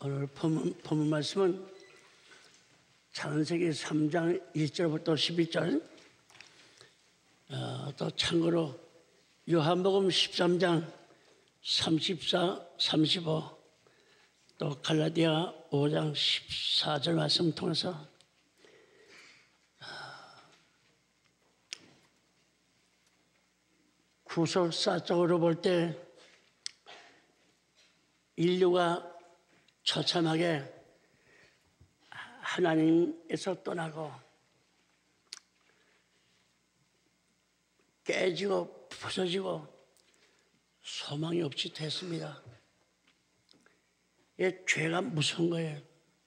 오늘 본문 말씀은 창세기 3장 1절부터 11절, 또 참고로 요한복음 13장 34, 35, 또 갈라디아 5장 14절 말씀을 통해서 구속사적으로 볼 때 인류가 처참하게 하나님에서 떠나고 깨지고 부서지고 소망이 없이 됐습니다. 이 죄가 무서운 거예요.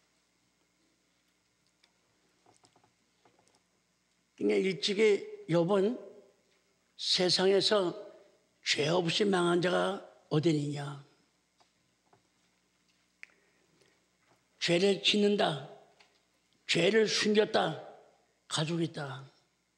그러니까 일찍이 욥은 세상에서 죄 없이 망한 자가 어디니냐. 죄를 짓는다, 죄를 숨겼다, 가지고 있다.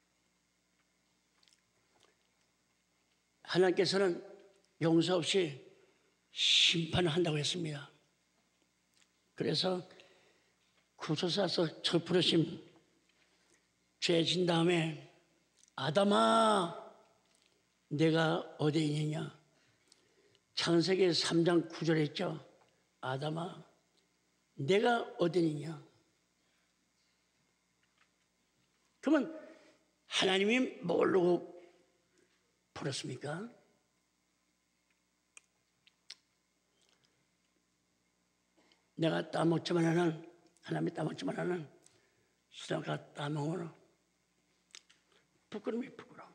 하나님께서는 용서 없이 심판을 한다고 했습니다. 그래서 구속사서 첫 부르심 죄 진 다음에 아담아 내가 어디에 있느냐. 창세기 3장 9절에 있죠. 아담아 내가 어디 있느냐. 그러면 하나님이 뭘로 부르습니까? 내가 따먹지만 하는, 하나님이 따먹지만 하는 수령가 따먹으로 부끄러움이 부끄러움.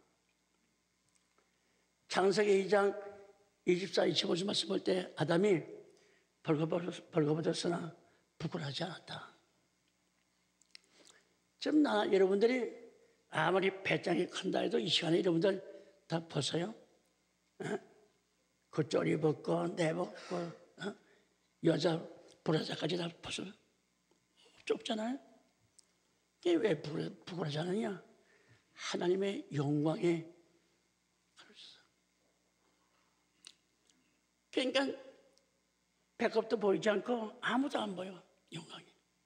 창세기 2장 24, 25절 말씀 볼 때 아담이 벌거벗었으나 부끄러워하지 않았다. 지금 여러분들이 아무리 배짱이 큰다 해도 이 시간에 여러분들 다 벗어요? 겉절이 벗고 내벗고 여자 브라자까지 다 벗어. 좁잖아요? 그게 왜 부끄러워하지 않느냐? 하나님의 영광에 가르쳤어. 그러니까 배꼽도 보이지 않고 아무도 안 보여. 영광이.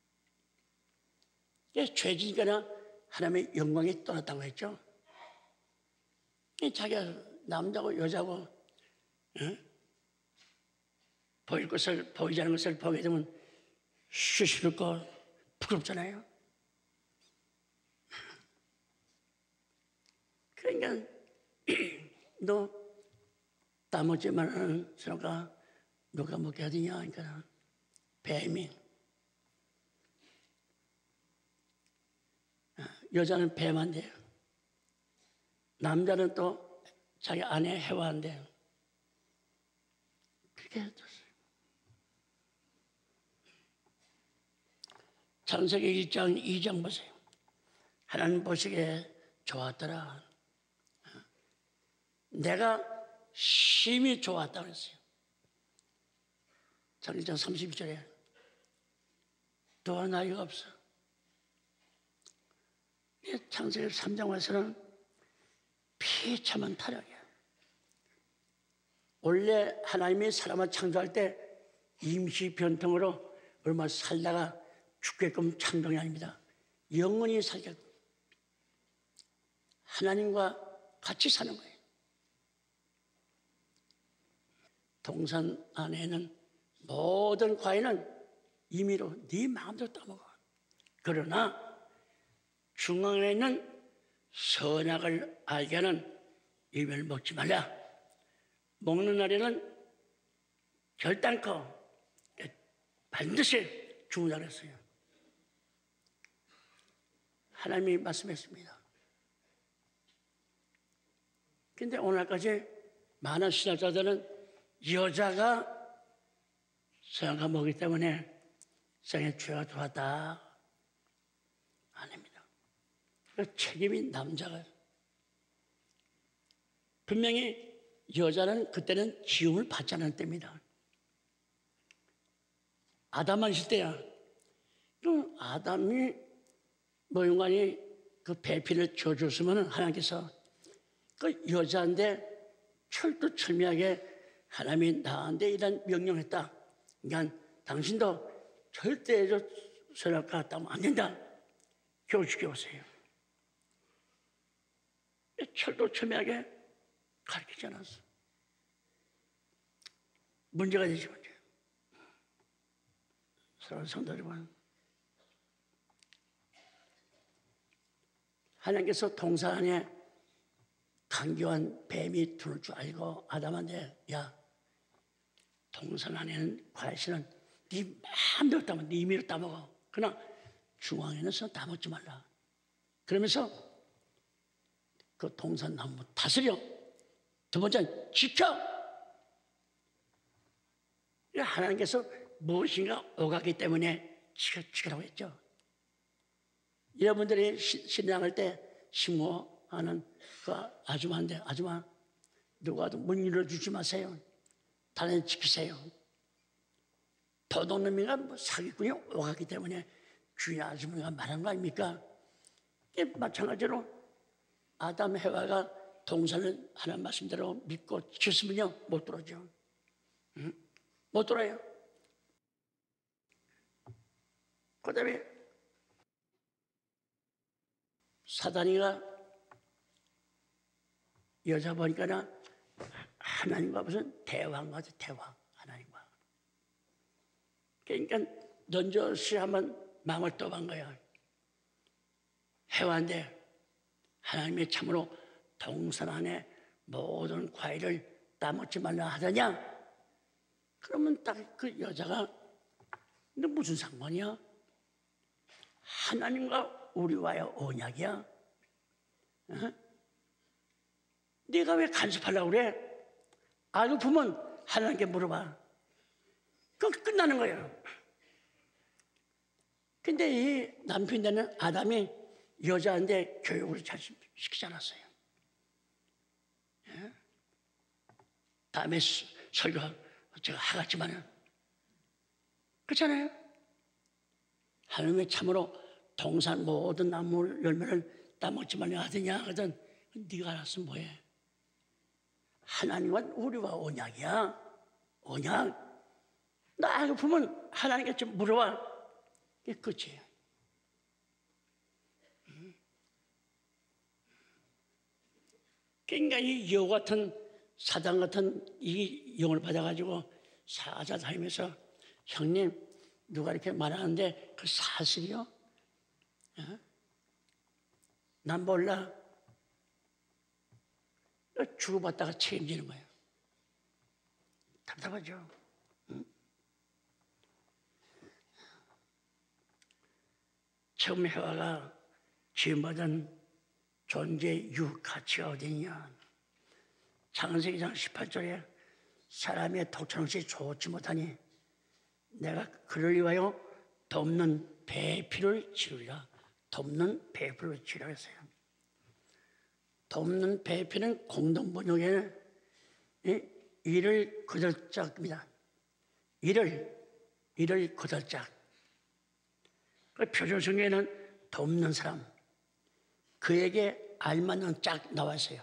그래서 죄지니까 하나님의 영광이 떠났다고 했죠. 자기가 남자고 여자고 보일 것을, 보이지 않는 것을 보게 되면 수시럽고 부끄럽잖아요. 그러니까 너 따먹지만 하는 사람과 누가 먹게 하더냐 하니까 뱀이. 여자는 뱀한대요. 남자는 또 자기 아내 해와한대요. 그렇게 해줬어요. 창세기 1장 2장 보세요. 하나님 보시기에 좋았더라. 내가 심히 좋았다 그랬어요. 창세기 1장 32절에 더 나이가 없어. 창세기 3장 와서는 비참한 타락이야. 원래 하나님이 사람을 창조할 때 임시 변통으로 얼마 살다가 죽게끔 창조이 아닙니다. 영원히 살게끔 하나님과 같이 사는 거예요. 동산 안에는 모든 과일은 임의로 네 마음대로 따먹어. 그러나 중앙에 있는 선악을 알게 하는 열매를 먹지 말라. 먹는 날에는 결단코 반드시 죽는다 그랬어요. 하나님이 말씀했습니다. 그런데 오늘까지 많은 신학자들은 여자가 선악과 먹기 때문에 세상에 죄가 들어왔다. 아닙니다. 그 책임이 남자가. 분명히 여자는 그때는 지음을 받지 않을 때입니다. 아담만 있을 때야. 그럼 아담이 인간이 그 배필을 줘줬으면 하나님께서 그 여자인데 철두철미하게 하나님이 나한테 이런 명령했다. 그러니까 당신도 절대 저 선악과 같다 하면 안 된다. 교육시켜보세요. 철도철미하게 가르치지 않았어. 문제가 되지, 문제. 사랑하는 성도 여러분, 하나님께서 동산 안에 강교한 뱀이 두는 줄 알고 아담한테, 야, 동산 안에는 과실은 네 마음대로 따먹어, 네 임의로 따먹어. 그러나 중앙에는 따먹지 말라. 그러면서 그 동산 나무 다스려. 두 번째는 지켜. 하나님께서 무엇인가 오가기 때문에 지키라고 했죠. 여러분들이 신앙할 때 신고하는 그 아줌마인데, 아줌마, 누구와도 문 열어주지 마세요. 다른 지키세요. 도둑놈이가 뭐 사기꾼이 오가기 때문에 주인 아줌마가 말한 거 아닙니까? 마찬가지로 아담 해와가 동산을 하나님 말씀대로 믿고 지켰으면요, 못 들어오죠. 응? 못 들어요. 그 다음에 사단이가 여자 보니까 하나님과 무슨 대화인 거죠, 대화. 하나님과. 그러니까 넌저시 한번 마음을 떠본 거야. 해와인데 하나님이 참으로 동산 안에 모든 과일을 따먹지 말라 하더냐? 그러면 딱 그 여자가 근데 무슨 상관이야? 하나님과 우리와의 언약이야. 어? 네가 왜 간섭하려고 그래? 알고 보면 하나님께 물어봐. 그거 끝나는 거예요. 근데 이 남편 되는 아담이 여자한테 교육을 잘 시키지 않았어요. 예? 다음에 설교 제가 하겠지만은 그렇잖아요. 하나님이 참으로 동산 모든 나무 열매를 따먹지 말라 하더냐 하거든. 네가 알았으면 뭐해? 하나님과 우리와 언약이야. 언약. 나 알고 보면 하나님께 좀 물어봐. 이게 끝이에요. 그러니까 이 여우 같은 사단 같은 이 영을 받아가지고 사자 다니면서 형님 누가 이렇게 말하는데 그 사실이요? 어? 난 몰라. 주고받다가 책임지는 거예요. 답답하죠. 응? 처음 해와가 지음받은 존재의 유가치가 어디냐. 창세기 장 18절에 사람의 독처럼시 좋지 못하니 내가 그를 위하여 돕는 배필을 치르리라. 돕는 배필을 치르라 했어요. 돕는 배필은 공동번역에는 이를 거들짝입니다. 이를 거들짝. 그 표준성에는 돕는 사람, 그에게 알맞는 짝 나와 있어요.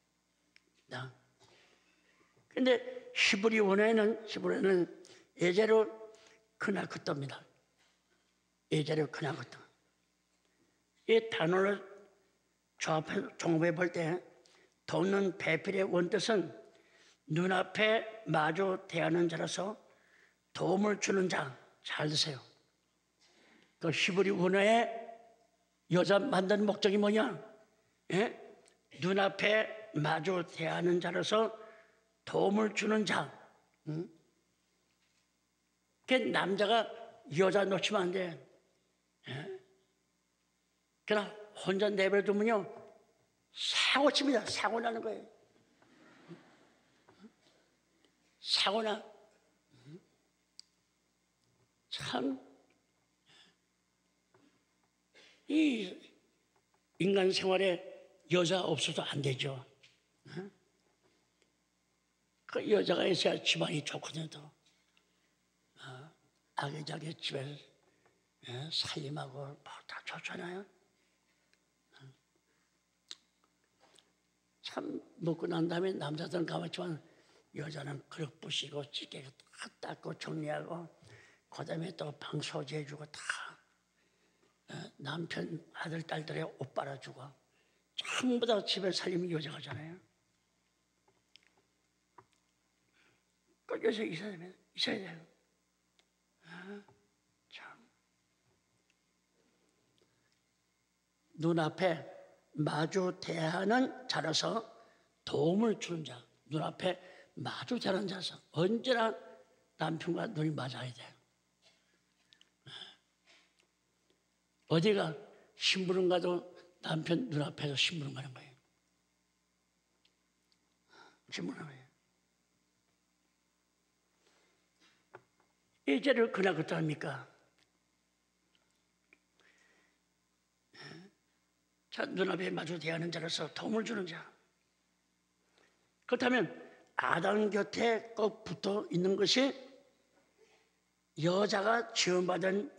근데 히브리 원어에는 예제로 크나크떠입니다. 예제로 크나크떠. 이 단어를 종합해 볼 때 돕는 배필의 원뜻은 눈앞에 마주 대하는 자라서 도움을 주는 자. 잘 드세요. 그 히브리 원어에 여자 만든 목적이 뭐냐? 예? 눈앞에 마주 대하는 자로서 도움을 주는 자. 응? 그 남자가 여자 놓치면 안 돼. 예? 그러나 혼자 내버려두면요 사고 칩니다. 사고 나는 거예요. 사고 나. 참 이 인간 생활에 여자 없어도 안 되죠. 그 여자가 있어야 집안이 좋거든요. 아기자기 집에 살림하고 다 좋잖아요. 참 먹고 난 다음에 남자들은 가만있지만 여자는 그릇 부시고 찌개 다 닦고 정리하고 그다음에 또 방 소지해주고 다 남편 아들 딸들의 옷 빨아주고 전부 다 집에 살림이 여자가잖아요. 꼭 요새 있어야 돼요. 참. 눈앞에 마주 대하는 자로서 도움을 주는 자, 눈앞에 마주 대하는 자로서 언제나 남편과 눈이 맞아야 돼요. 어디가 심부름 가도 남편 눈앞에서 심부름 가는 거예요. 심부름 거예요. 이 죄를 그나 그렇다 합니까? 자, 눈앞에 마주 대하는 자로서 도움을 주는 자. 그렇다면 아담 곁에 꼭 붙어 있는 것이 여자가 지원받은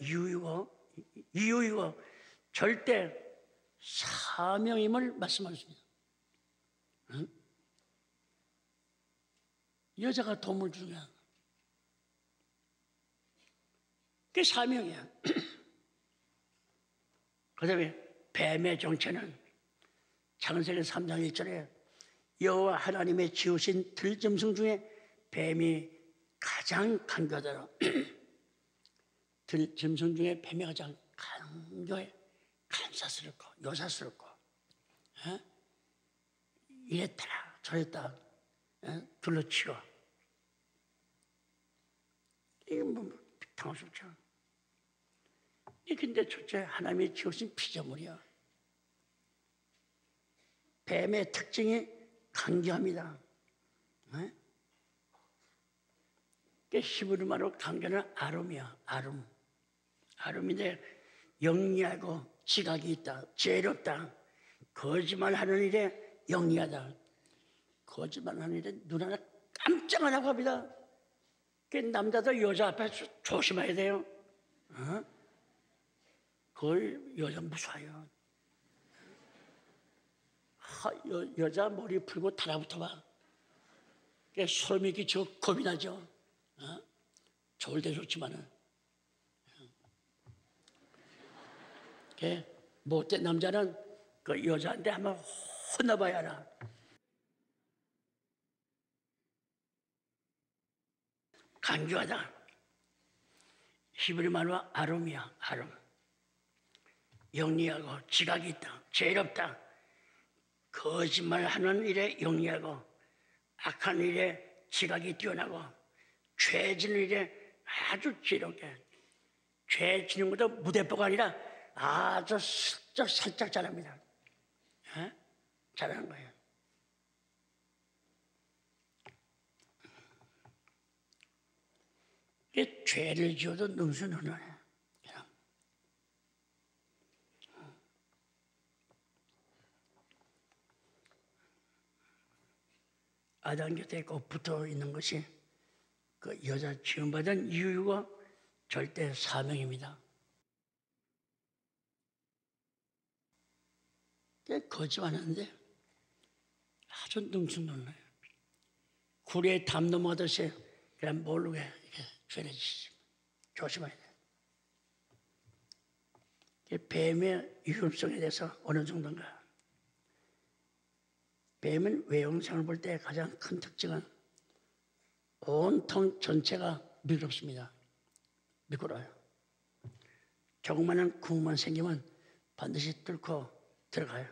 이유이고 절대 사명임을 말씀하십니다. 응? 여자가 도움을 주는 거야. 그게 사명이야. 그 다음에 뱀의 정체는 창세기 3장 1절에 여호와 하나님의 지으신 들짐승 중에 뱀이 가장 간교하더라. 들짐승 중에 뱀이 가장 간교해. 간사스럽고 요사스럽고 이랬더라 저랬다 둘러치고 이게 뭐 당황스럽죠. 근데 첫째 하나님이 지으신 피조물이야. 뱀의 특징이 강교합니다. 히브리 말로 강교는 아름이야. 아름인데 영리하고 지각이 있다. 죄롭다. 거짓말하는 일에 영리하다. 거짓말하는 일에 눈 하나 깜짝 안 하고 합니다. 남자도 여자 앞에 조심해야 돼요. 그걸 여자 무서워요. 여자 머리 풀고 달아붙어 봐. 소름이 끼치고 겁이 나죠. 좋을 때 좋지만은. 못된 남자는 그 여자한테 한번 혼나봐야 알아. 간교하다. 히브리 말로 아름이야. 아름. 영리하고 지각이 있다. 죄롭다. 거짓말하는 일에 영리하고 악한 일에 지각이 뛰어나고 죄 지는 일에 아주 지롭게. 죄 지는 것도 무대뽀가 아니라 아주 슬쩍 살짝 잘합니다. 잘하는 거예요. 이게 죄를 지어도 능수능란해. 아담 곁에 꼭 붙어 있는 것이 그 여자 지원받은 이유가 절대 사명입니다. 거짓말하는데 아주 능수능란해요. 굴에 담 넘어가듯이 그냥 모르게 이렇게 죄를 지시죠. 조심해야 돼요. 뱀의 위험성에 대해서 어느 정도인가. 뱀은 외형상을 볼 때 가장 큰 특징은 온통 전체가 미끄럽습니다. 미끄러워요. 조그마한 구멍만 생기면 반드시 뚫고 들어가요.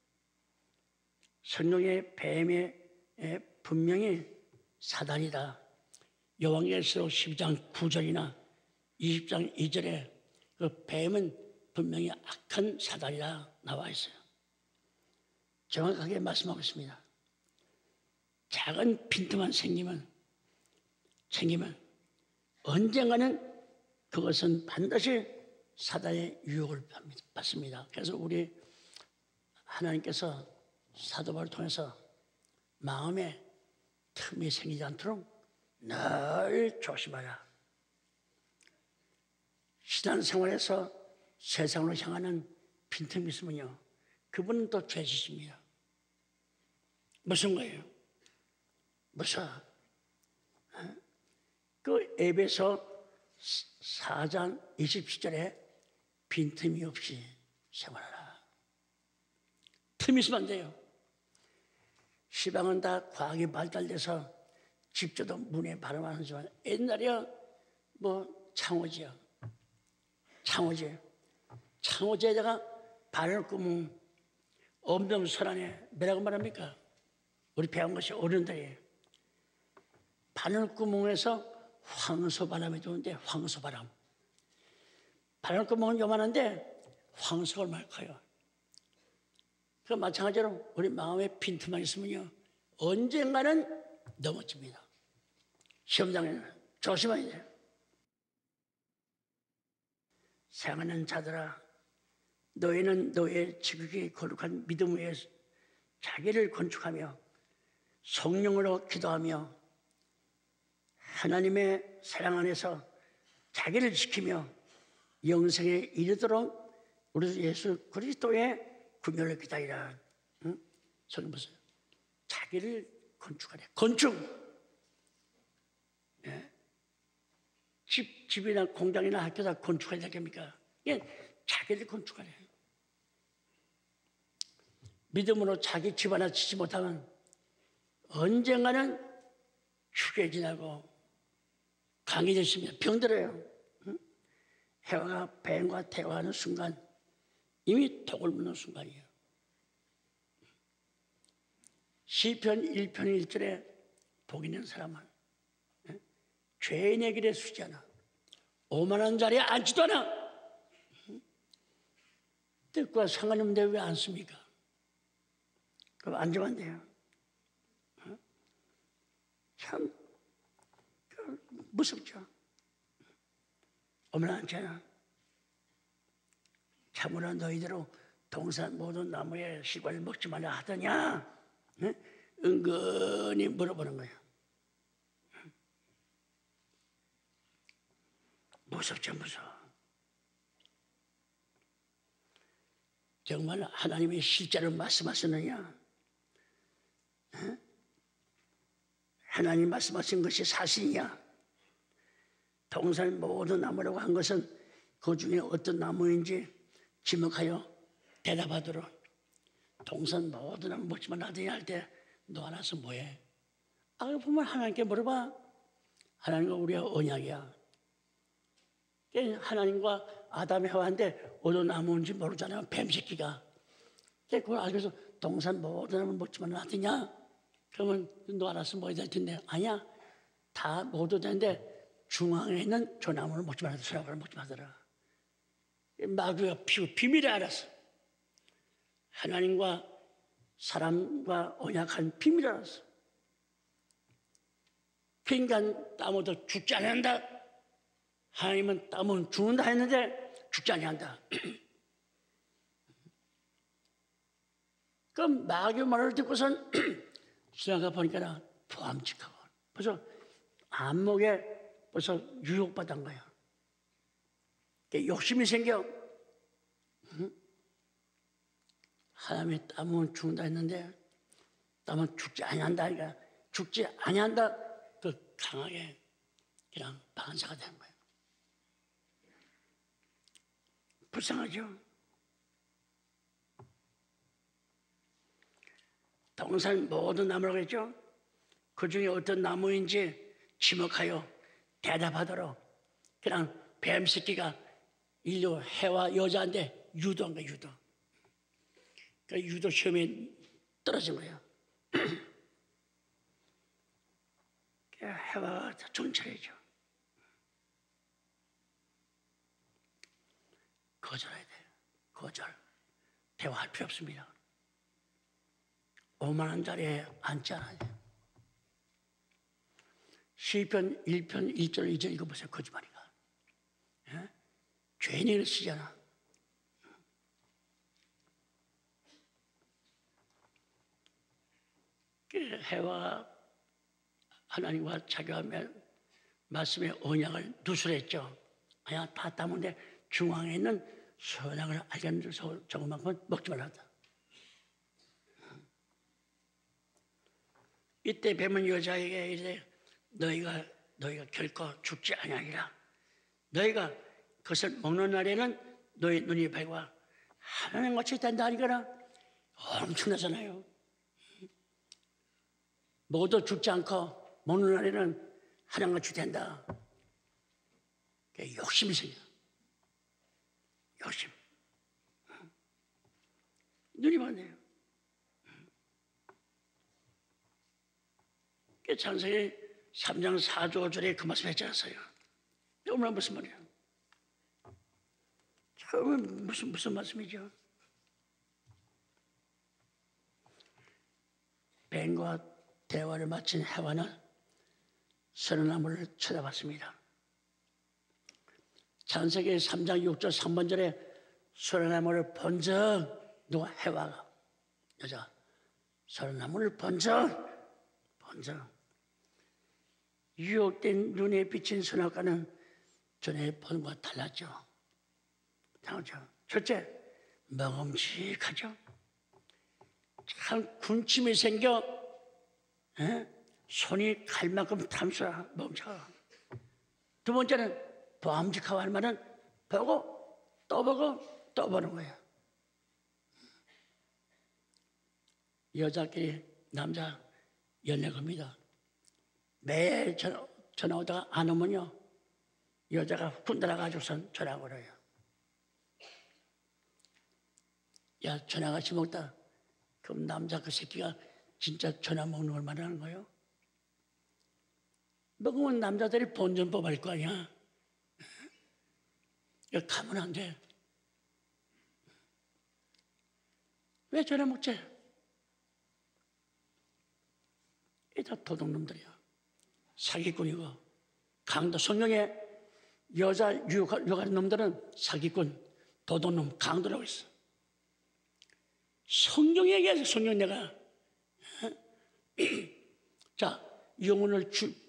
성경의 뱀의 분명히 사단이다. 요한계시록 12장 9절이나 20장 2절에 그 뱀은 분명히 악한 사단이라 나와 있어요. 정확하게 말씀하고 있습니다. 작은 빈틈만 생기면 언젠가는 그것은 반드시 사단의 유혹을 받습니다. 그래서 우리 하나님께서 사도 바울을 통해서 마음에 틈이 생기지 않도록 늘 조심하라. 신앙생활에서 세상으로 향하는 빈틈이 있으면요, 그분은 또 죄지십니다. 무슨 거예요? 무슨? 그 에베소 4장 27절에 빈틈이 없이 생활하라. 틈이 있으면 안 돼요. 시방은 다 과학이 발달돼서 집조도 문에 발음하지만 옛날에 뭐 창호지요. 창호지에다가 바늘구멍 엄동설안에 뭐라고 말합니까? 우리 배운 것이 어른들이 바늘구멍에서 황소바람이 도는데 황소바람. 바늘구멍은 요만한데 황소가 얼마나 커요. 그 마찬가지로 우리 마음에 빈틈만 있으면요 언젠가는 넘어집니다. 시험장에는 조심해야 돼요. 사랑하는 자들아, 너희는 너의 지극히 거룩한 믿음 위에 자기를 건축하며 성령으로 기도하며 하나님의 사랑 안에서 자기를 지키며 영생에 이르도록 우리 예수 그리스도의 구별을 기다리라. 응? 성경 보세요. 자기를 건축하래. 건축. 예. 집이나 공장이나 학교다 건축해야 되겠습니까? 예. 자기를 건축하래. 믿음으로 자기 집 하나 지지 못하면 언젠가는 휴게 지나고 강해졌습니다. 병들어요. 응? 해와가 뱀과 대화하는 순간 이미 독을 묻는 순간이에요. 시편 1편 1절에 복 있는 사람은 죄인의 길에 서지 않아 오만한 자리에 앉지도 않아. 뜻과 상관이 없는데 왜 앉습니까? 그럼 앉으면 안 돼요. 참 무섭죠. 오만한 않잖아. 참으로 너희대로 동산 모든 나무의 실과를 먹지 말라 하더냐? 은근히 물어보는 거예요. 무섭죠, 무서워. 정말 하나님이 실제로 말씀하시느냐? 하나님 말씀하신 것이 사실이냐? 동산 모든 나무라고 한 것은 그 중에 어떤 나무인지 지목하여 대답하도록. 동산 모든 나무 먹지만 나더니 할 때 너 알아서 뭐해? 보면 하나님께 물어봐. 하나님과 우리가 언약이야. 하나님과 아담이 해왔는데 어떤 나무인지 모르잖아요. 뱀새끼가. 그걸 알고서 동산 모든 나무 먹지만 나더냐? 그러면 너 알아서 뭐 해야 될 텐데. 아니야. 다 먹어도 되는데 중앙에 있는 저 나무를 먹지 말아라. 저 나무를 먹지 말아라. 마귀가 비밀을 알았어. 하나님과 사람과 언약한 비밀을 알았어. 그 인간 따먹어도 죽지 않는다. 하나님은 따먹으면 죽는다 했는데 죽지 아니한다. 그럼 마귀 말을 듣고선 지나가 보니까 보암직하고 벌써 안목에 벌써 유혹받은 거야. 욕심이 생겨. 하나님이 따면 죽는다 했는데 따면 죽지 아니한다. 그러니까 죽지 아니한다. 그 강하게 그냥 반사가 된 거예요. 불쌍하죠. 동산 모든 나무라고 했죠. 그 중에 어떤 나무인지 지목하여 대답하도록 그냥 뱀새끼가 인류 해와 여자인데 유도한 거야. 유도. 그 유도 시험에 떨어진 거예요. 해와가 정찰해죠. 거절해야 돼요. 거절. 대화할 필요 없습니다. 오만한 자리에 앉지 않아야 돼요. 시편 1편 1절 2절 읽어보세요. 거짓말이가. 예? 죄인을 쓰잖아. 해와 하나님과 자기와 말씀의 언약을 누설했죠. 아야 다 따문데 중앙에 있는 선악을 알겠는 저것만큼은 먹지 말란다. 이때 뱀은 여자에게 이래 너희가 결코 죽지 아니하리라. 너희가 그것을 먹는 날에는 너희 눈이 밝아 하나님같이 된다 하니까 엄청나잖아요. 먹어도 죽지 않고 먹는 날에는 하나님같이 된다. 욕심이 생겨. 욕심. 눈이 많네요. 창세기 3장 4조 5절에 그 말씀 했지 않았어요? 얼마나 무슨 말이에요? 처음에 무슨 말씀이죠? 뱀과 대화를 마친 해와는 선악나무를 쳐다봤습니다. 창세기 3장 6절 3번절에 선악나무를 번쩍 누가 해와가 여자 선악나무를 번쩍 유혹된 눈에 비친 선악과는 전에 본 것과 달랐죠. 다르죠. 첫째, 먹음직하죠. 참 군침이 생겨 손이 갈 만큼 탐수라 먹음직하고. 두 번째는 보암직하고 할 말은 보고 또 보는 거예요. 여자끼리 남자 연애겁니다. 매일 전화 오다가 안 오면요 여자가 훈달아가지고선 전화 걸어요. 야 전화같이 먹다. 그럼 남자 그 새끼가 진짜 전화 먹는 걸 말하는 거예요? 먹으면 남자들이 본전법 할 거 아니야. 여기 가면 안 돼. 왜 전화 먹지? 이 다 도둑놈들이야. 사기꾼이고 강도. 성경에 여자 유혹하는 놈들은 사기꾼, 도둑놈, 강도라고 했어. 성경에 얘기해서 성경 내가 자 영혼을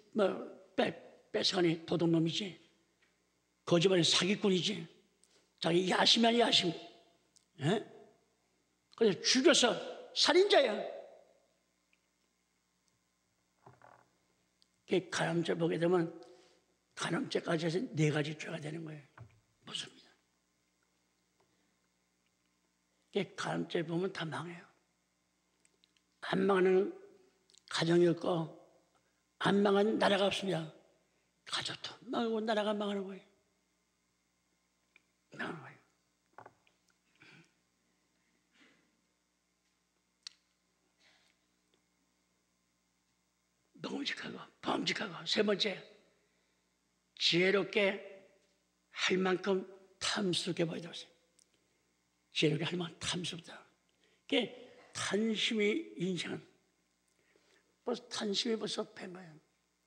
뺏어가니 도둑놈이지. 거짓말이 사기꾼이지. 자기 야심이 아니야 야심. 그래서 죽여서 살인자야. 간음죄 보게 되면 간음죄까지 해서 4가지 죄가 되는 거예요. 무섭니다. 간음죄 보면 다 망해요. 안 망하는 가정이 없고 안 망한 나라가 없습니다. 가족도 망하고 나라가 망하는 거예요. 망하는 거예요. 먹음직하고 범직하고. 세 번째, 지혜롭게 할 만큼 탐스럽게 보여야 되겠어요. 지혜롭게 할 만큼 탐스럽다. 그게 탄심이 인생은 탄심이 벌써 팬 거예요.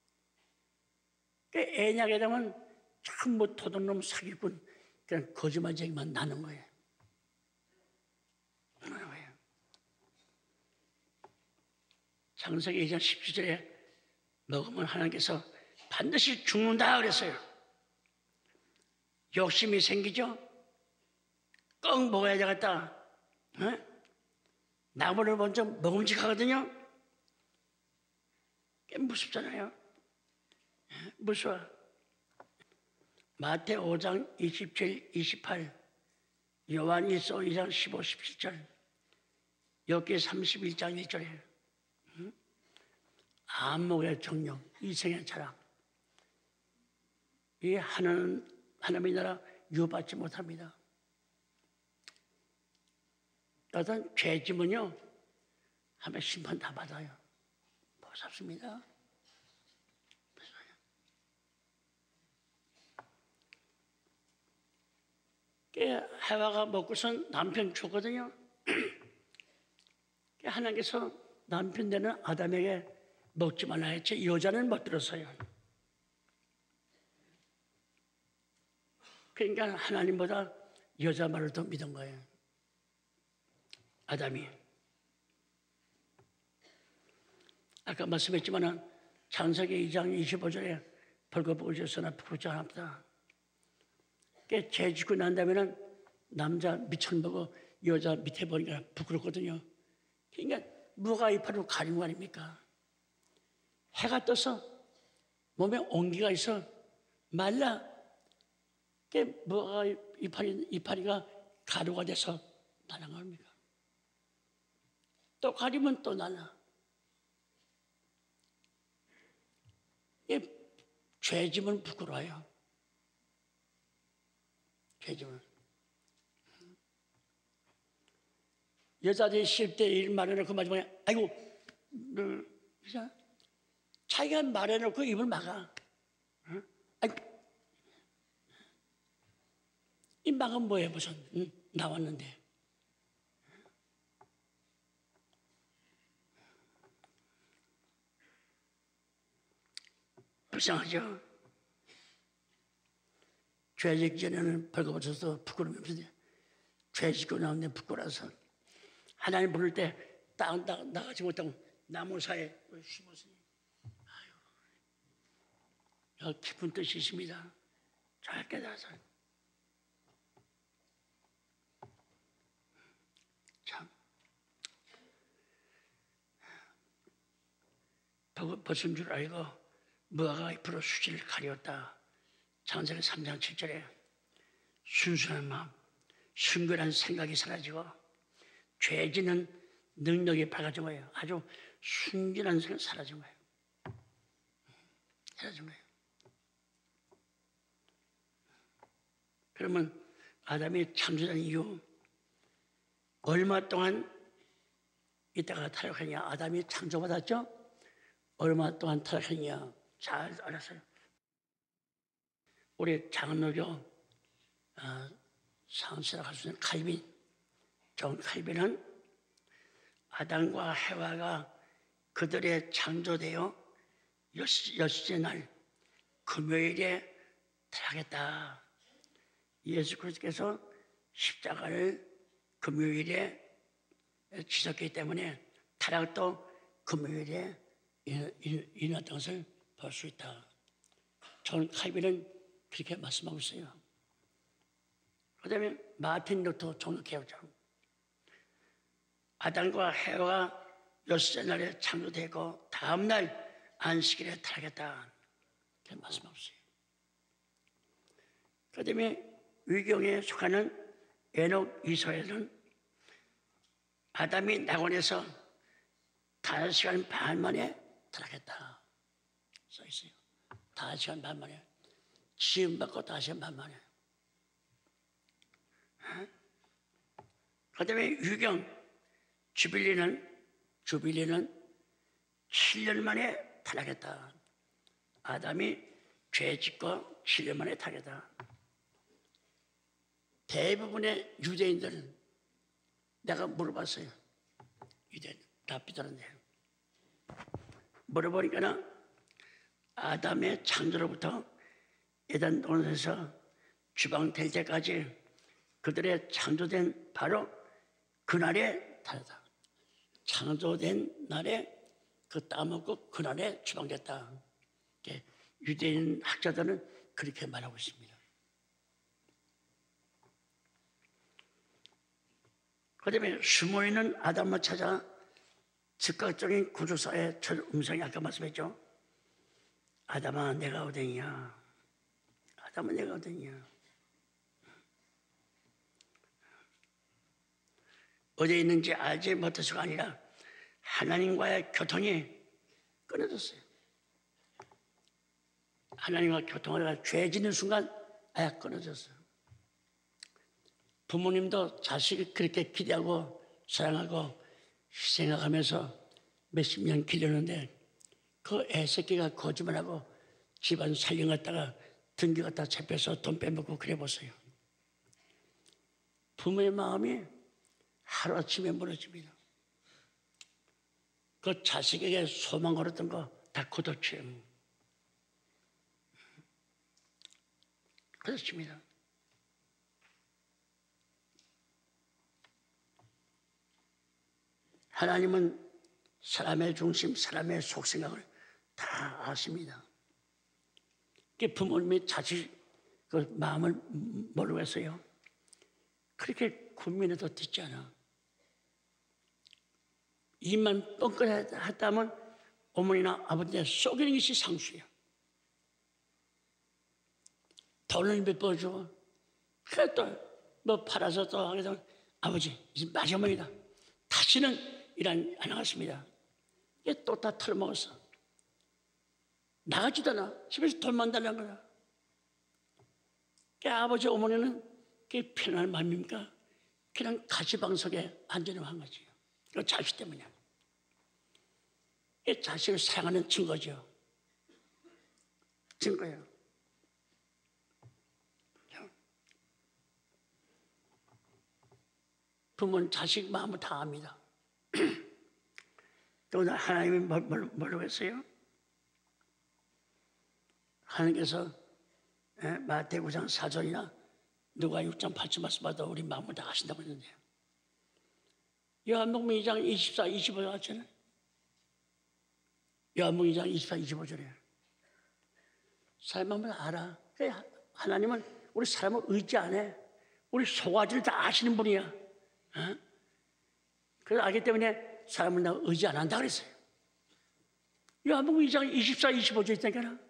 애냐게 되면 전부 도둑놈 사기꾼 그냥 거짓말쟁이만 나는 거예요. 나는 거예요. 창세기 2장 17절에 먹으면 하나님께서 반드시 죽는다 그랬어요. 욕심이 생기죠? 꼭 먹어야 되겠다. 나무를 먼저 먹음직하거든요. 꽤 무섭잖아요. 무서워. 마태 5장 27, 28, 요한일서 2장 15, 17절, 욥기 31장 1절에 안목의 정령, 이생의 자랑. 이 하나님의 나라 유받지 못합니다. 어떤 죄짐은요, 하면 심판 다 받아요. 무섭습니다. 해와가 먹고선 남편 줬거든요. 하나님께서 남편 되는 아담에게 먹지 말라 했지 여자는 못 들었어요. 그러니까 하나님보다 여자 말을 더 믿은 거예요. 아담이. 아까 말씀했지만 창세기 2장 25절에 벌거벗고 졌으나 부끄럽지 않았다. 죄 짓고 난 다음에는 남자 밑을 보고 여자 밑에 보니까 부끄럽거든요. 그러니까 무가 이파로 가린 거 아닙니까? 해가 떠서 몸에 온기가 있어 말라. 그게 뭐가 이파리가 가루가 돼서 나는 겁니까? 또 가리면 또 나나. 죄짐은 부끄러워요. 죄짐은. 여자들이 쉴 때 일 말해놓고 마지막에 아이고 자기가 말해놓고 입을 막아. 아이고 이 막은 뭐예요 무슨 나왔는데. 불쌍하죠. 죄 짓기 전에는 벌거벗어서 부끄러우면서 죄 짓고 나오는데 부끄러워서 하나님 부를 때 딱 나가지 못하고 나무 사이에 숨었으니 아유, 깊은 뜻이 있습니다. 잘 깨달아서 참 벗은 줄 알고 무화과 잎으로 수지를 가리웠다. 창세기 3장 7절에 순수한 마음, 순결한 생각이 사라지고 죄지는 능력이 밝아진 거예요. 아주 순결한 생각이 사라진 거예요. 사라진 거예요. 그러면 아담이 창조된 이후 얼마 동안 있다가 타락하냐? 아담이 창조받았죠? 얼마 동안 타락하냐? 잘 알았어요. 우리 장로교 상시라 할 수 있는 칼빈, 존 칼빈은 아담과 해와가 그들의 창조되어 여섯째 날 금요일에 타락했다. 예수 그리스도께서 십자가를 금요일에 지셨기 때문에 타락도 금요일에 일어났던 것을 볼 수 있다. 존 칼빈은 그렇게 말씀하고 있어요. 그 다음에 마틴 루터 종교개혁자. 아담과 해와가 여섯째 날에 창조되고 다음날 안식일에 타락했다. 그렇게 말씀하고 있어요. 그 다음에 위경에 속하는 에녹 이서엘은 아담이 낙원에서 5시간 반 만에 타락했다. 써 있어요. 5시간 반 만에. 지음받고 5시간 반 만에. 그 다음에 유경, 주빌리는 7년 만에 타락했다. 아담이 죄 짓고 7년 만에 타락했다. 대부분의 유대인들은 내가 물어봤어요. 유대인 답이 다른데 물어보니까 아담의 창조로부터 에덴 동산에서 주방될 때까지 그들의 창조된 바로 그날에 다르다. 창조된 날에 그 따먹고 그날에 주방됐다. 유대인 학자들은 그렇게 말하고 있습니다. 그 다음에 숨어있는 아담을 찾아 즉각적인 구조사의 첫 음성이 아까 말씀했죠. 아담아 내가 어디냐. 아담아 내가 어디냐. 어디에 있는지 알지 못해서가 아니라 하나님과의 교통이 끊어졌어요. 하나님과 교통을 하다가 죄 짓는 순간 아예 끊어졌어요. 부모님도 자식이 그렇게 기대하고 사랑하고 희생하면서 몇십 년 기르는데 그 애새끼가 거짓말하고 집안 살림갔다가 등기 갖다 잡혀서 돈 빼먹고 그래 보세요. 부모의 마음이 하루아침에 무너집니다. 그 자식에게 소망 걸었던 거 다 걷어치워요. 그렇습니다. 하나님은 사람의 중심, 사람의 속생각을 다 아십니다. 부모님이 자식 그 마음을 모르고 했어요. 그렇게 고민해도 듣지 않아. 입만 뻥끗했다면 어머니나 아버지한테 속이는 것이 상수야. 돈을 몇 번 줘. 그래 또뭐 팔아서 또 하면서 아버지 이제 마지막이다. 다시는 일 안 하겠습니다. 이게 또 다 털어먹었어. 나가지도 않아. 집에서 돈만 달라는 거야. 아버지 어머니는 그게 편안한 마음입니까? 그냥 가시방석에 앉으려고 거지. 그 자식 때문이야. 이 자식을 사랑하는 증거죠. 증거예요. 부모는 자식 마음을 다 압니다. 또 오늘 하나님이 뭐라고 했어요? 하나님께서 마태복음 9장 4절이나 누가 6장 8절 말씀 받아 우리 마음을 다 아신다고 했는데요. 요한복음 2장 24, 25절 같잖아요. 요한복음 2장 24, 25절이에요. 사람 마음을 알아. 하나님은 우리 사람을 의지 안 해. 우리 속아지를 다 아시는 분이야. 그래서 알기 때문에 사람을 나 의지 안 한다 그랬어요. 요한복음 2장 24, 25절 있다니까.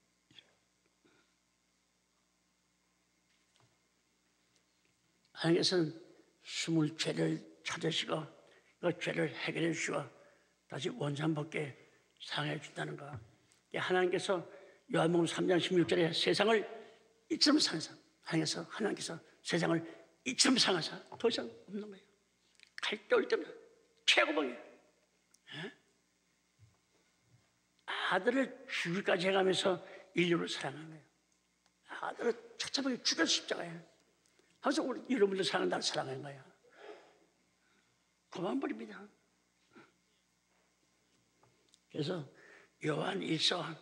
하나님께서는 숨을 죄를 찾으시고 그 죄를 해결해 주시고 다시 원상복귀 사랑해 준다는 거. 하나님께서 요한복음 3장 16절에 세상을 이처럼 사랑하사 하나님께서 세상을 이처럼 사랑하사 더 이상 없는 거예요. 갈 때 올 때마다 최고봉이에요. 아들을 죽기까지 해가면서 인류를 사랑한 거예요. 아들을 처참하게 죽여 십자가에 하면서 우리 여러분들 사랑하는 나를 사랑한 거야. 그만 버립니다. 그래서 요한 1서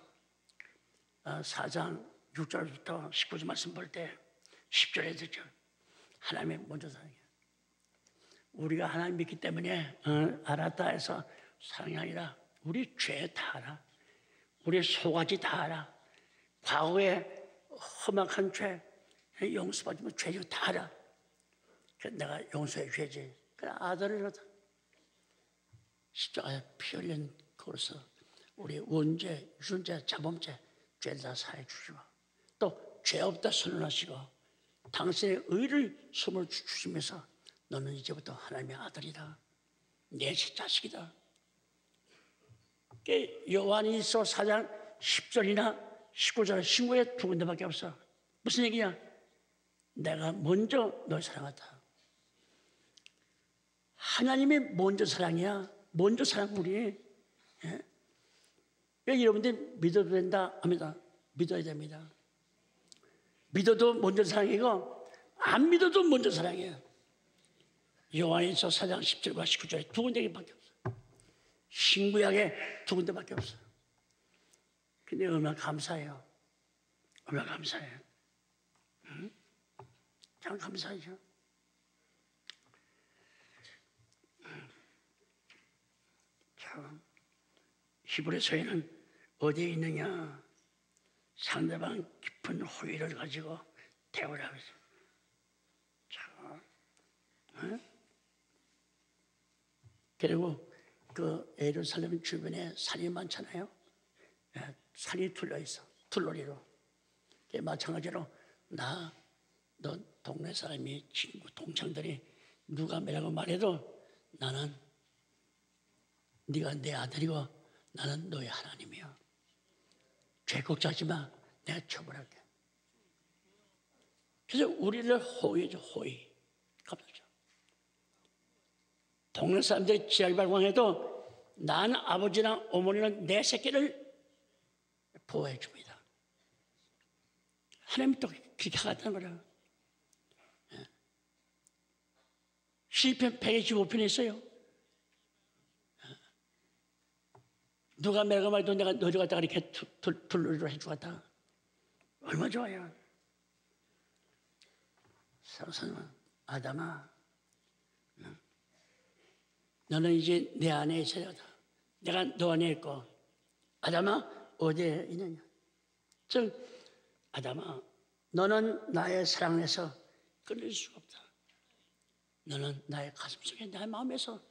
4장 6절부터 19절 말씀 볼 때 10절에 듣죠. 하나님이 먼저 사랑해요. 우리가 하나님 믿기 때문에 알았다 해서 사랑이 아니라 우리 죄 다 알아. 우리 속아지 다 알아. 과거에 험악한 죄 용서받으면 죄를 다 알아. 그래서 내가 용서해 줘야지. 그래 아들을 얻어. 십자가에 피 흘린 그로서 우리 원죄, 유전죄, 자범죄 죄를 다 사해 주시고 또 죄 없다 선언하시고 당신의 의를 숨을 주시면서 너는 이제부터 하나님의 아들이다. 내 자식이다. 요한일서 4장 10절이나 19절 신구에 두 군데밖에 없어. 무슨 얘기야? 내가 먼저 널 사랑하다. 하나님이 먼저 사랑이야. 먼저 사랑 우리. 여러분들 믿어도 된다 합니다. 믿어야 됩니다. 믿어도 먼저 사랑이고 안 믿어도 먼저 사랑해요. 요한일서 4장 10절과 19절에 두 군데밖에 없어. 신구약에 두 군데밖에 없어. 근데 얼마나 감사해요. 얼마나 감사해요. 참 감사하죠. 참 히브리서에는 어디에 있느냐? 상대방 깊은 호의를 가지고 대우라고 했어요. 참, 그리고 그 예루살렘 주변에 산이 많잖아요. 산이 둘러 있어. 둘러리로. 마찬가지로 너 동네 사람이 친구 동창들이 누가 뭐라고 말해도 나는 네가 내 아들이고 나는 너의 하나님이야. 죄 걱정하지 마. 내가 처벌할게. 그래서 우리를 호의죠. 호의. 감사죠. 동네 사람들이 지랄발광해도 난 아버지나 어머니는 내 새끼를 보호해 줍니다. 하나님이 또 그렇게 하겠다는 거라. 시편 125편에 있어요. 누가 내가 말도 내가 너를 갖다가 이렇게 둘러리로 해주겠다. 얼마나 좋아요. 사랑하는 아담아, 너는 이제 내 안에 있어야 한다. 내가 너 안에 있고, 아담아 어디에 있느냐? 즉 아담아, 너는 나의 사랑에서 끊을 수가 없다. 너는 나의 가슴속에 나의 마음에서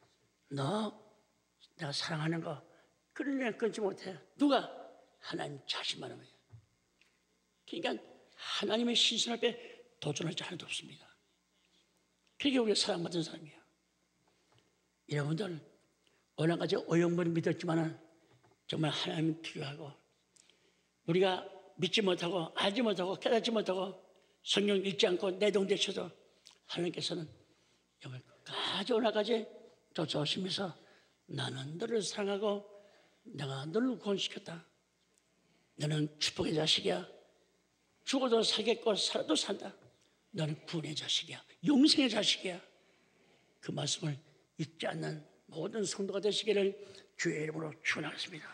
내가 사랑하는 거 끊지 못해. 누가? 하나님 자신만 하면. 그러니까 하나님의 시선 앞에 도전할 자 하나도 없습니다. 그게 우리가 사랑받은 사람이에요. 여러분들 어느 가지 오용물을 믿었지만 정말 하나님이 필요하고 우리가 믿지 못하고 알지 못하고 깨닫지 못하고 성경 읽지 않고 내동대쳐도 하나님께서는 아주 어느 가지 쫓아오시면서 나는 너를 사랑하고 내가 너를 구원시켰다. 너는 축복의 자식이야. 죽어도 살겠고 살아도 산다. 너는 구원의 자식이야. 영생의 자식이야. 그 말씀을 잊지 않는 모든 성도가 되시기를 주의 이름으로 축원하겠습니다.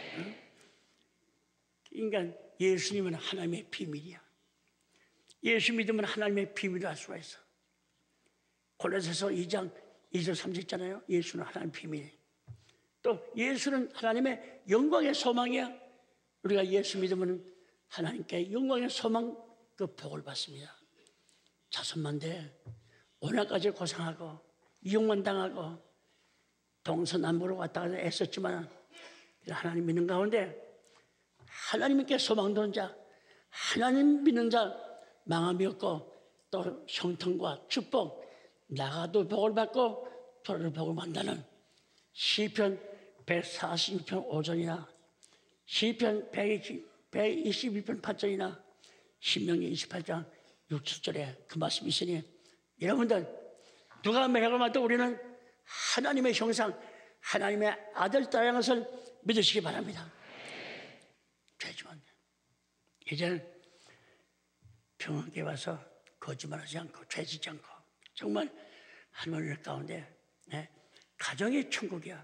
인간 예수님은 하나님의 비밀이야. 예수 믿으면 하나님의 비밀을 알 수가 있어. 골로새서 2장 2절 3절 있잖아요. 예수는 하나님의 비밀. 또 예수는 하나님의 영광의 소망이야. 우리가 예수 믿으면 하나님께 영광의 소망 그 복을 받습니다. 자손만대 오늘까지 고생하고 이용만 당하고 동서남북으로 왔다 갔다 애썼지만 하나님 믿는 가운데 하나님께 소망 두는 자, 하나님 믿는 자 망함이 없고 또 형통과 축복 나가도 복을 받고 돌아도 복을 받는다는 시편 146편 5절이나 시편 122편 8절이나 신명기 28장 6, 7절에 그 말씀이 있으니 여러분들 누가 매력을 맡도 우리는 하나님의 형상 하나님의 아들 딸인 것을 믿으시기 바랍니다. 죄지만 이제는 평안하게 와서 거짓말하지 않고 죄짓지 않고 정말 하나님 가운데 가정이 천국이야.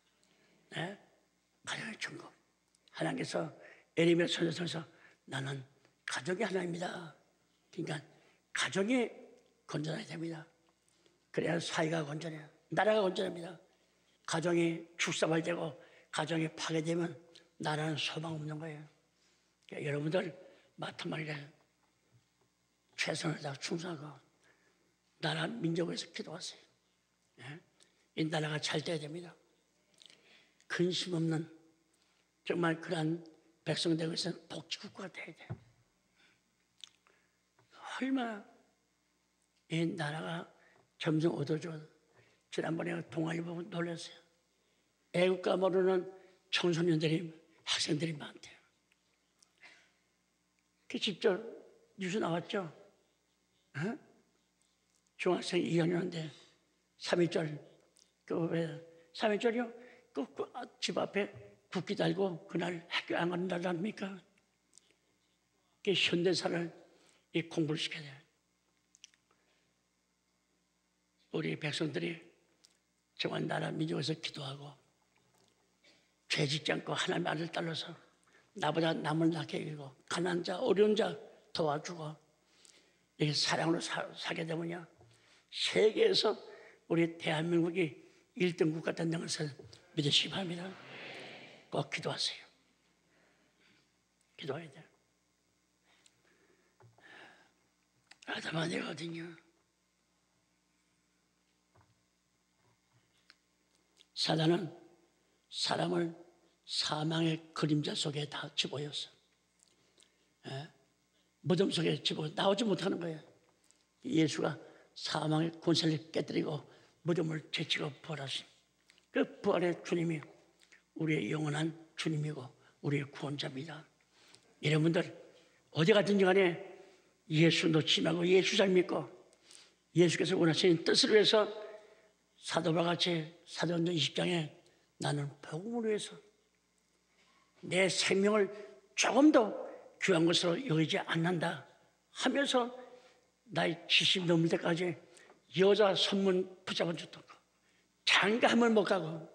가정의 천국. 하나님께서 에레미야 선지서에서 나는 가족이 하나입니다. 그러니까 가정이 건전해야 됩니다. 그래야 사회가 건전해요. 나라가 건전합니다. 가정이 축사발되고 가정이 파괴되면 나라는 소망 없는 거예요. 그러니까 여러분들 마땅하게 최선을 다해 충성하고 나라 민족을 위해서 기도하세요. 이 나라가 잘 돼야 됩니다. 근심 없는 정말 그러한 백성 되고 있어서 복지국가가 돼야 돼. 얼마나 이 나라가 점점 얻어져. 지난번에 동아리 보고 놀랐어요. 애국가 모르는 청소년들이 학생들이 많대요. 그 직접 뉴스 나왔죠. 중학생 2학년인데 3.1절 그 3.1절이요. 그 집 앞에 국기 달고 그날 학교 안 가는 날 아닙니까? 그 현대사를 이 공부를 시켜야 돼요. 우리 백성들이 정말 나라 민족에서 기도하고 죄짓지 않고 하나님의 아들 딸로서 나보다 남을 낳게 여기고 가난한 자 어려운 자 도와주고 이렇게 사랑으로 살게 되면요 세계에서 우리 대한민국이 1등 국가 된다는 것을 믿으시기 바랍니다. 꼭 기도하세요. 기도해야 돼요. 아담 아니거든요. 사단은 사람을 사망의 그림자 속에 다 집어였어. 무덤 속에 집어 나오지 못하는 거예요. 예수가 사망의 권세를 깨뜨리고 무덤을 제치고 부활하신 그 부활의 주님이 우리의 영원한 주님이고 우리의 구원자입니다. 여러분들 어디 가든지 간에 예수 놓치지 말고 예수 잘 믿고 예수께서 원하시는 뜻을 위해서 사도와 같이 사도행전 20장에 나는 복음을 위해서 내 생명을 조금도 귀한 것으로 여기지 않는다 하면서 나이 70 넘을 때까지 여자 선문 붙잡은 적도 없고 장가함을 못 가고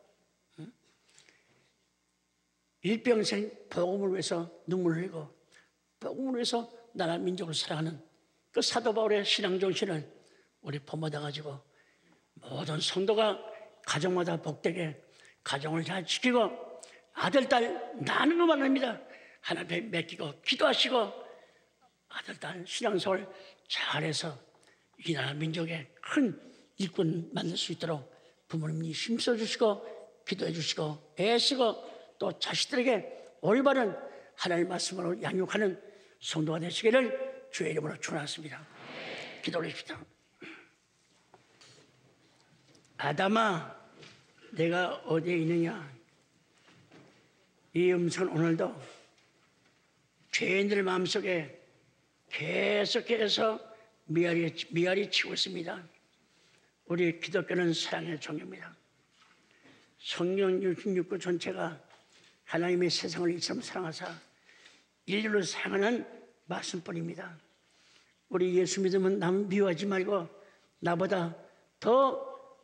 일평생 복음을 위해서 눈물을 흘리고 복음을 위해서 나라 민족을 사랑하는 그 사도 바울의 신앙 정신을 우리 본받아 가지고 모든 성도가 가정마다 복되게 가정을 잘 지키고 아들 딸 낳는 것만 합니다. 하나님께 맡기고 기도하시고 아들 딸 신앙생활 잘해서 이 나라 민족의 큰 일꾼 만들 수 있도록 부모님이 힘써 주시고 기도해 주시고 애쓰고 또 자식들에게 올바른 하나님의 말씀으로 양육하는 성도가 되시기를 주의 이름으로 축원하십니다. 기도 올립시다. 아담아, 내가 어디에 있느냐? 이 음성은 오늘도 죄인들 마음속에 계속해서 미아리 치고 있습니다. 우리 기독교는 사랑의 종교입니다. 성경 66구 전체가 하나님의 세상을 이처럼 사랑하사 인류를 사랑하는 말씀뿐입니다. 우리 예수 믿으면 남 미워하지 말고 나보다 더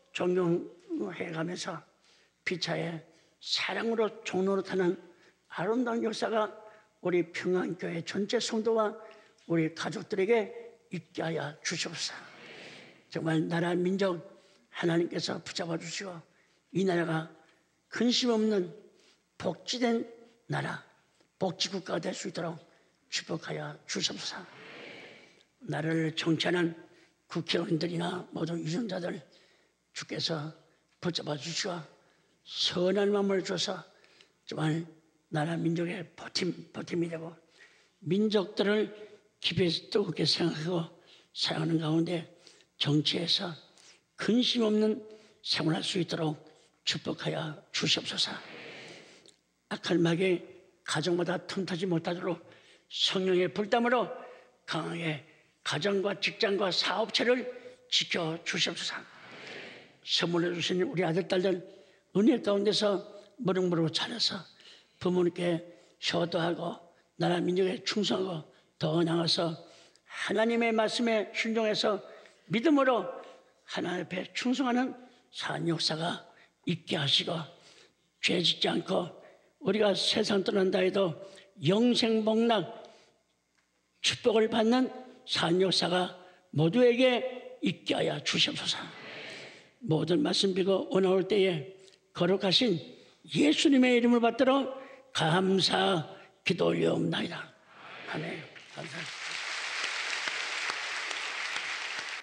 존경해가면서 피차에 사랑으로 종로로 타는 아름다운 역사가 우리 평안교회 전체 성도와 우리 가족들에게 있게 하여 주시옵소서. 정말 나라 민족 하나님께서 붙잡아 주시고 이 나라가 근심 없는 복지된 나라, 복지국가가 될 수 있도록 축복하여 주시옵소서. 나라를 정치하는 국회의원들이나 모든 유전자들 주께서 붙잡아 주시고 선한 마음을 줘서 정말 나라 민족의 버팀이 되고 민족들을 깊이 뜨겁게 생각하고 사랑하는 가운데 정치에서 근심 없는 생활할 수 있도록 축복하여 주시옵소서. 악한 마귀 가정마다 틈타지 못하도록 성령의 불담으로 강하게 가정과 직장과 사업체를 지켜 주시옵소서. 선물해 주신 우리 아들 딸들 은혜 가운데서 무럭무럭 자라서 부모님께 효도하고 나라 민족에 충성하고 더 나아가서 하나님의 말씀에 순종해서 믿음으로 하나님 앞에 충성하는 산 역사가 있게 하시고 죄 짓지 않고 우리가 세상 떠난다 해도 영생복락 축복을 받는 산 역사가 모두에게 있게 하여 주시옵소서. 모든 말씀 비고 오나올 때에 거룩하신 예수님의 이름을 받들어 감사 기도 올려옵나이다. 아멘. 감사합니다.